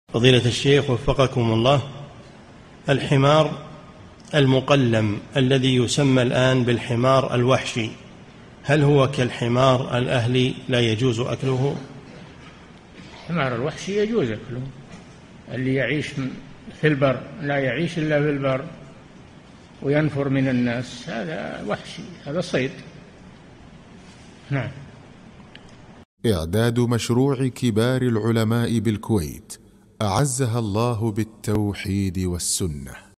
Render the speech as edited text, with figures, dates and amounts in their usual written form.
فضيلة الشيخ وفقكم الله، الحمار المقلم الذي يسمى الآن بالحمار الوحشي، هل هو كالحمار الأهلي لا يجوز أكله؟ الحمار الوحشي يجوز أكله، اللي يعيش في البر لا يعيش إلا في البر وينفر من الناس، هذا وحشي، هذا صيد. نعم. إعداد مشروع كبار العلماء بالكويت أعزها الله بالتوحيد والسنة.